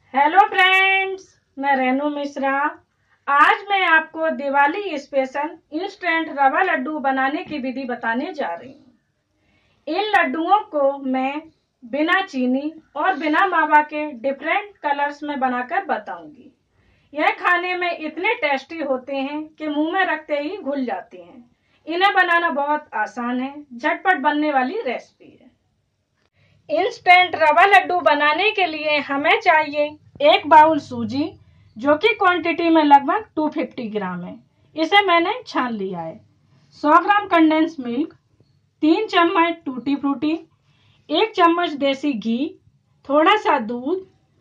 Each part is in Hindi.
हेलो फ्रेंड्स, मैं रेनू मिश्रा। आज मैं आपको दिवाली स्पेशल इंस्टेंट रवा लड्डू बनाने की विधि बताने जा रही हूँ। इन लड्डुओं को मैं बिना चीनी और बिना मावा के डिफरेंट कलर्स में बनाकर बताऊंगी। यह खाने में इतने टेस्टी होते हैं कि मुंह में रखते ही घुल जाते हैं। इन्हें बनाना बहुत आसान है, झटपट बनने वाली रेसिपी है। इंस्टेंट रवा लड्डू बनाने के लिए हमें चाहिए एक बाउल सूजी, जो कि क्वांटिटी में लगभग 250 ग्राम है। इसे मैंने छान लिया है। 100 ग्राम कंडेंस मिल्क, 3 चम्मच टूटी फ्रूटी, 1 चम्मच देसी घी, थोड़ा सा दूध,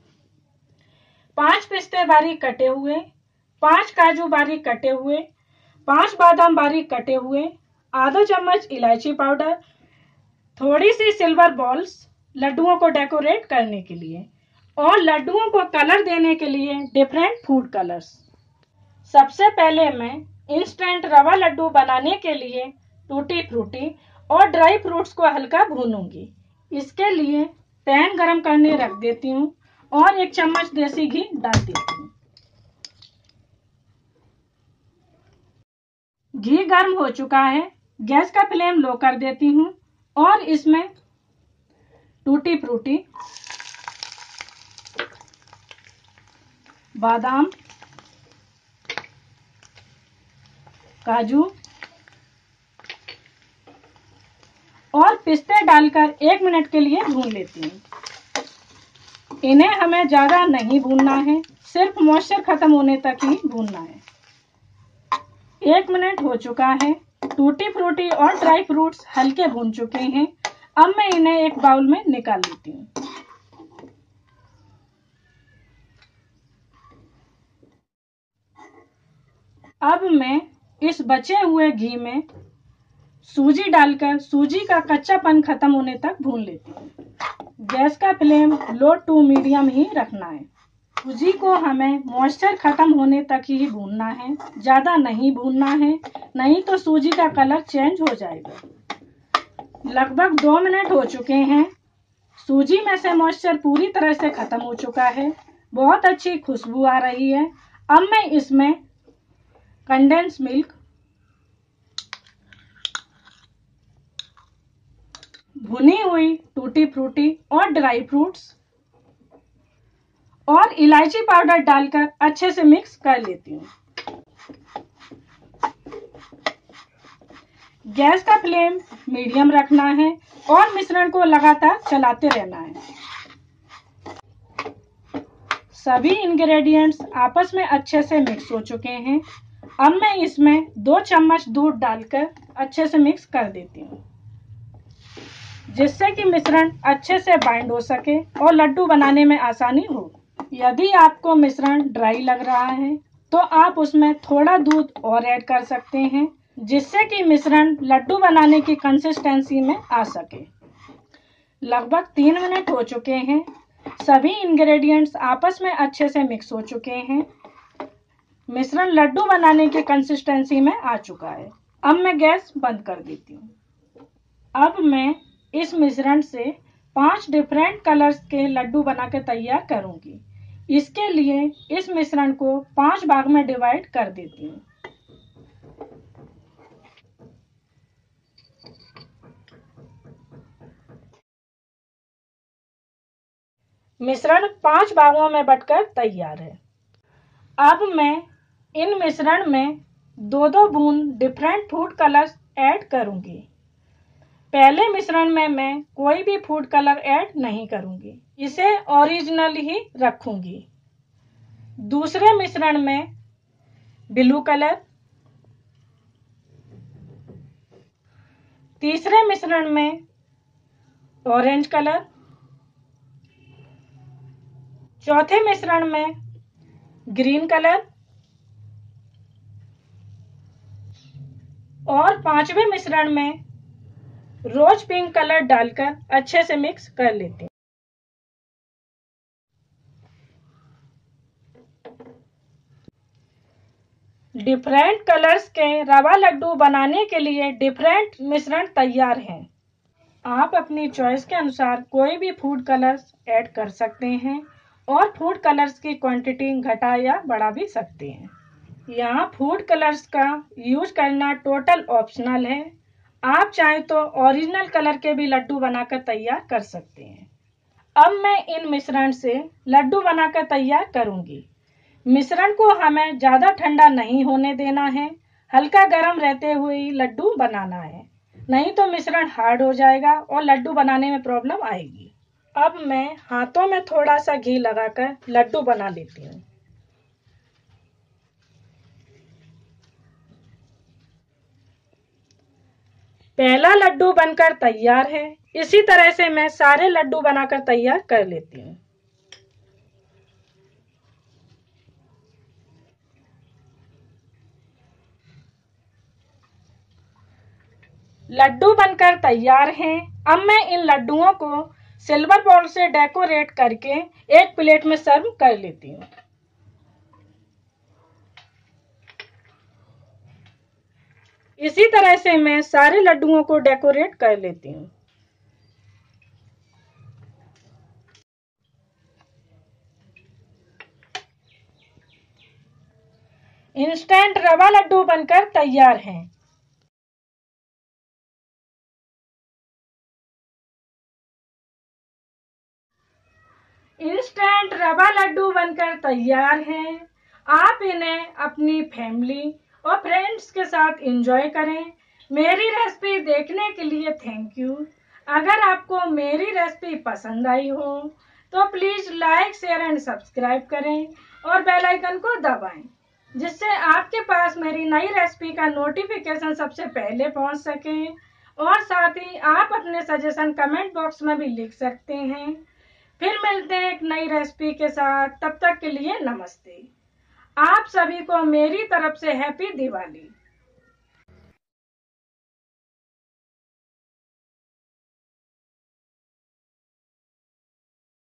5 पिस्ते बारीक कटे हुए, 5 काजू बारीक कटे हुए, 5 बादाम बारीक कटे हुए, आधा चम्मच इलायची पाउडर, थोड़ी सी सिल्वर बॉल्स लड्डुओं को डेकोरेट करने के लिए, और लड्डुओं को कलर देने के लिए डिफरेंट फूड कलर्स। सबसे पहले मैं इंस्टेंट रवा लड्डू बनाने के लिए टूटी फ्रूटी और ड्राई फ्रूट्स को हल्का भूनूंगी। इसके लिए पैन गरम करने रख देती हूँ और 1 चम्मच देसी घी डाल देती हूँ। घी गर्म हो चुका है, गैस का फ्लेम लो कर देती हूँ और इसमें टूटी फ्रूटी, बादाम, काजू और पिस्ते डालकर 1 मिनट के लिए भून लेती हूँ। इन्हें हमें ज्यादा नहीं भूनना है, सिर्फ मॉइस्चर खत्म होने तक ही भूनना है। 1 मिनट हो चुका है, टूटी फ्रूटी और ड्राई फ्रूट्स हल्के भून चुके हैं। अब मैं इन्हें एक बाउल में निकाल लेती हूँ। अब मैं इस बचे हुए घी में सूजी डालकर सूजी का कच्चापन खत्म होने तक भून लेती हूँ। गैस का फ्लेम लो टू मीडियम ही रखना है। सूजी को हमें मॉइस्चर खत्म होने तक ही भूनना है, ज्यादा नहीं भूनना है, नहीं तो सूजी का कलर चेंज हो जाएगा। लगभग 2 मिनट हो चुके हैं। सूजी में से मॉइस्चर पूरी तरह से खत्म हो चुका है, बहुत अच्छी खुशबू आ रही है। अब मैं इसमें कंडेंस मिल्क, भुनी हुई टूटी फ्रूटी और ड्राई फ्रूट्स और इलायची पाउडर डालकर अच्छे से मिक्स कर लेती हूँ। गैस का फ्लेम मीडियम रखना है और मिश्रण को लगातार चलाते रहना है। सभी इंग्रेडिएंट्स आपस में अच्छे से मिक्स हो चुके हैं। अब मैं इसमें 2 चम्मच दूध डालकर अच्छे से मिक्स कर देती हूँ, जिससे कि मिश्रण अच्छे से बाइंड हो सके और लड्डू बनाने में आसानी हो। यदि आपको मिश्रण ड्राई लग रहा है तो आप उसमें थोड़ा दूध और ऐड कर सकते हैं, जिससे कि मिश्रण लड्डू बनाने की कंसिस्टेंसी में आ सके। लगभग 3 मिनट हो चुके हैं। सभी इंग्रेडिएंट्स आपस में अच्छे से मिक्स हो चुके हैं। मिश्रण लड्डू बनाने की कंसिस्टेंसी में आ चुका है। अब मैं गैस बंद कर देती हूँ। अब मैं इस मिश्रण से 5 डिफरेंट कलर्स के लड्डू बनाकर तैयार करूंगी। इसके लिए इस मिश्रण को 5 भाग में डिवाइड कर देती हूँ। मिश्रण 5 भागों में बंटकर तैयार है। अब मैं इन मिश्रण में 2-2 बूंद डिफरेंट फूड कलर्स ऐड करूंगी। पहले मिश्रण में मैं कोई भी फूड कलर ऐड नहीं करूंगी, इसे ओरिजिनल ही रखूंगी। दूसरे मिश्रण में ब्लू कलर, तीसरे मिश्रण में ऑरेंज कलर, चौथे मिश्रण में ग्रीन कलर और 5वें मिश्रण में रोज पिंक कलर डालकर अच्छे से मिक्स कर लेते हैं। डिफरेंट कलर्स के रवा लड्डू बनाने के लिए डिफरेंट मिश्रण तैयार हैं। आप अपनी चॉइस के अनुसार कोई भी फूड कलर्स ऐड कर सकते हैं और फूड कलर्स की क्वांटिटी घटा या बढ़ा भी सकते हैं। यहाँ फूड कलर्स का यूज करना टोटल ऑप्शनल है। आप चाहें तो ओरिजिनल कलर के भी लड्डू बनाकर तैयार कर सकते हैं। अब मैं इन मिश्रण से लड्डू बनाकर तैयार करूंगी। मिश्रण को हमें ज्यादा ठंडा नहीं होने देना है, हल्का गर्म रहते हुए ही लड्डू बनाना है, नहीं तो मिश्रण हार्ड हो जाएगा और लड्डू बनाने में प्रॉब्लम आएगी। अब मैं हाथों में थोड़ा सा घी लगाकर लड्डू बना लेती हूँ। पहला लड्डू बनकर तैयार है। इसी तरह से मैं सारे लड्डू बनाकर तैयार कर लेती हूँ। लड्डू बनकर तैयार हैं। अब मैं इन लड्डुओं को सिल्वर बॉल से डेकोरेट करके एक प्लेट में सर्व कर लेती हूँ। इसी तरह से मैं सारे लड्डुओं को डेकोरेट कर लेती हूँ। इंस्टेंट रवा लड्डू बनकर तैयार हैं। इंस्टेंट रवा लड्डू बनकर तैयार हैं। आप इन्हें अपनी फैमिली और फ्रेंड्स के साथ एंजॉय करें। मेरी रेसिपी देखने के लिए थैंक यू। अगर आपको मेरी रेसिपी पसंद आई हो तो please like, share and subscribe करें और बेल आइकन को दबाएं, जिससे आपके पास मेरी नई रेसिपी का नोटिफिकेशन सबसे पहले पहुंच सके। और साथ ही आप अपने सजेशन कमेंट बॉक्स में भी लिख सकते हैं। फिर मिलते हैं एक नई रेसिपी के साथ। तब तक के लिए नमस्ते। आप सभी को मेरी तरफ से हैप्पी दिवाली।